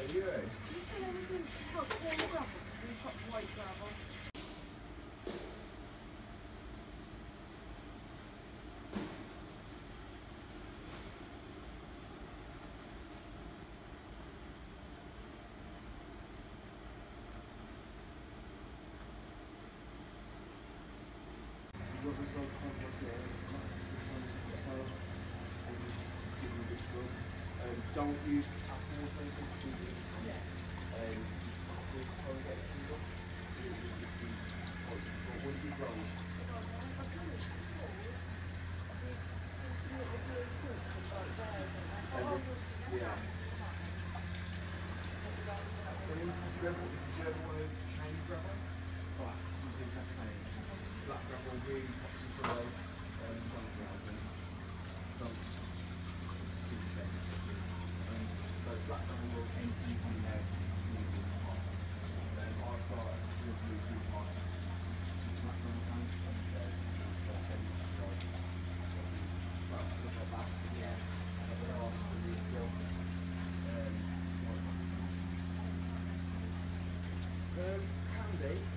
you? Do you see anything to help all the gravel? Because we've got white gravel. Don't use the tap water until it's too deep. Yeah. Once you grow. Yeah. Do you ever want to change gravel? Black, you think that's saying. Black gravel really pops you for white gravel. So black gravel will tend to be there. Then I've got a blue part. Black gravel tank. Look at that. Yeah. Handy.